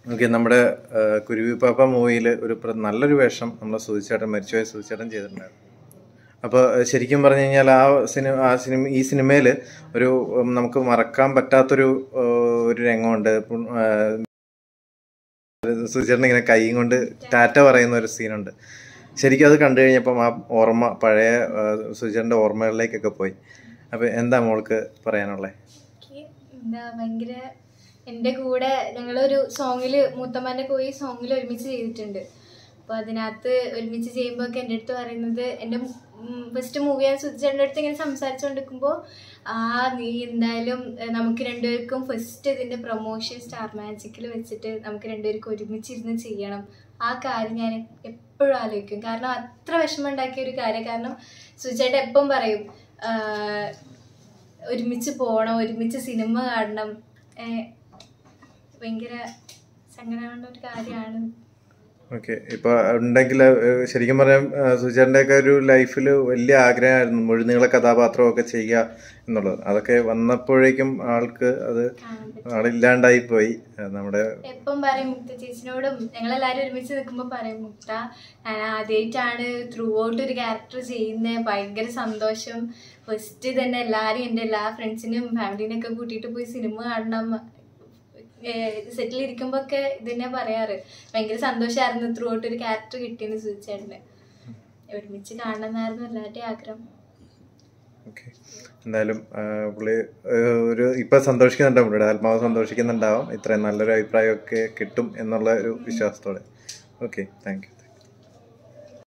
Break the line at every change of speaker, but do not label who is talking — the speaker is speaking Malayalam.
ഓക്കെ, നമ്മുടെ കുരുവിപ്പാപ്പ മൂവിയിൽ ഒരു നല്ലൊരു വേഷം നമ്മളെ സുധിച്ചേട്ടൻ, മരിച്ചുപോയ സുധിച്ചേട്ടൻ ചെയ്തിട്ടുണ്ടായിരുന്നു. അപ്പോൾ ശരിക്കും പറഞ്ഞു കഴിഞ്ഞാൽ ഈ സിനിമയിൽ ഒരു നമുക്ക് മറക്കാൻ പറ്റാത്തൊരു ഒരു രംഗമുണ്ട്. സുധിച്ചേട്ടൻ ഇങ്ങനെ കൈയും കൊണ്ട് ടാറ്റ പറയുന്ന ഒരു സീനുണ്ട്. ശരിക്കും അത് കണ്ടു കഴിഞ്ഞപ്പം ആ പഴയ സുധിച്ചേട്ടൻ്റെ ഓർമ്മകളിലേക്കൊക്കെ പോയി. അപ്പോൾ എന്താ മോൾക്ക് പറയാനുള്ളത്?
ഭയങ്കര എൻ്റെ കൂടെ ഞങ്ങളൊരു സോങ്ങിൽ മൂത്തമ്മൻ്റെ കോയി സോങ്ങിൽ ഒരുമിച്ച് ചെയ്തിട്ടുണ്ട്. അപ്പോൾ അതിനകത്ത് ഒരുമിച്ച് ചെയ്യുമ്പോൾ ഒക്കെ എൻ്റെ അടുത്ത് പറയുന്നത്, എൻ്റെ ഫസ്റ്റ് മൂവി ഞാൻ സുധിച്ചേട്ടൻ്റെ അടുത്ത് ഇങ്ങനെ സംസാരിച്ചുകൊണ്ടിരിക്കുമ്പോൾ, നീ എന്തായാലും നമുക്ക് രണ്ടുപേർക്കും ഫസ്റ്റ് ഇതിൻ്റെ പ്രൊമോഷൻ സ്റ്റാർ മാജിക്കിൽ വെച്ചിട്ട് നമുക്ക് രണ്ടുപേർക്കും ഒരുമിച്ചിരുന്ന് ചെയ്യണം. ആ കാര്യം ഞാൻ എപ്പോഴും ആലോചിക്കും. കാരണം അത്ര വിഷമം ഉണ്ടാക്കിയ ഒരു കാര്യം. കാരണം സുധിച്ചേട്ടൻ എപ്പം പറയും ഒരുമിച്ച് പോകണം, ഒരുമിച്ച് സിനിമ കാണണം. ഭയങ്കര സങ്കടമുള്ള ഒരു കാര്യമാണ്.
ഓക്കെ, ഇപ്പൊ ഉണ്ടെങ്കിൽ ശരിക്കും പറയാം സുധിച്ചേട്ടൻ്റെ ഒക്കെ ഒരു ലൈഫിൽ വലിയ ആഗ്രഹമായിരുന്നു മുഴുനീള കഥാപാത്രമൊക്കെ ചെയ്യുക എന്നുള്ളത്. അതൊക്കെ വന്നപ്പോഴേക്കും ആളില്ലാണ്ടായി പോയി. നമ്മുടെ
എപ്പം പറയും മുക്ത ചേച്ചിനോടും ഞങ്ങളെല്ലാരും ഒരുമിച്ച് നിൽക്കുമ്പോ പറയും, മുക്ത ഞാൻ ആദ്യമായിട്ടാണ് ത്രൂ ഔട്ട് ഒരു ക്യാരക്ടർ ചെയ്യുന്നത്, ഭയങ്കര സന്തോഷം. ഫസ്റ്റ് തന്നെ എല്ലാരും എൻ്റെ എല്ലാ ഫ്രണ്ട്സിനും ഫാമിലിനൊക്കെ കൂട്ടിയിട്ട് പോയി സിനിമ കാണണം. സെറ്റിൽ ഇരിക്കുമ്പോ ഒക്കെ ഇതന്നെ പറയാറ്. ഭയങ്കര സന്തോഷമായിരുന്നു ത്രൂ ഔട്ട് ഒരു ക്യാരക്ടർ കിട്ടിയെന്ന് സുധിച്ചേട്ടന്. ഒരുമിച്ച് കാണണമെന്നായിരുന്നു എല്ലാവരുടെയും ആഗ്രഹം.
എന്തായാലും പുള്ളി ഇപ്പൊ സന്തോഷിക്കുന്നുണ്ടാവും, പുള്ളിയുടെ ആത്മാവ് സന്തോഷിക്കുന്നുണ്ടാവും. ഇത്രയും നല്ലൊരു അഭിപ്രായമൊക്കെ കിട്ടും എന്നുള്ള ഒരു വിശ്വാസത്തോടെ. Okay, thank U.